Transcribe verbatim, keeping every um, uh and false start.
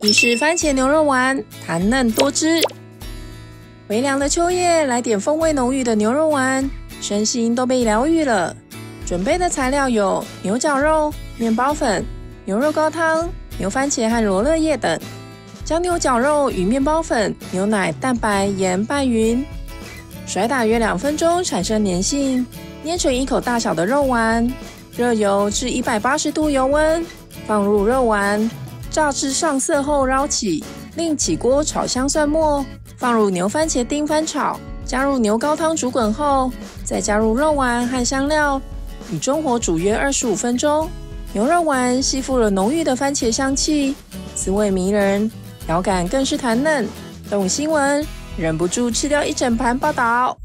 意式番茄牛肉丸，弹嫩多汁。微凉的秋夜，来点风味浓郁的牛肉丸，身心都被疗愈了。准备的材料有牛绞肉、面包粉、牛肉高汤、牛番茄和罗勒叶等。将牛绞肉与面包粉、牛奶、蛋白、盐拌匀，甩打约两分钟，产生粘性，捏成一口大小的肉丸。热油至一百八十度油温，放入肉丸，炸至上色后捞起，另起锅炒香蒜末，放入牛番茄丁翻炒，加入牛高汤煮滚后，再加入肉丸和香料，以中火煮约二十五分钟。牛肉丸吸附了浓郁的番茄香气，滋味迷人，口感更是弹嫩。动新闻忍不住吃掉一整盘报道。